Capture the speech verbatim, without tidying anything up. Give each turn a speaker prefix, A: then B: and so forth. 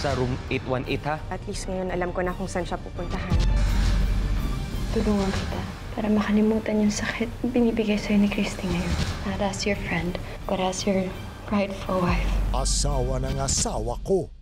A: sa room eight one eight, ha?
B: At least ngayon alam ko na kung saan siya pupuntahan.
C: Tulungan kita para makalimutan yung sakit na binibigay sa'yo ni Christy ngayon. Not as your friend, but as your rightful wife.
D: Asawa ng asawa ko.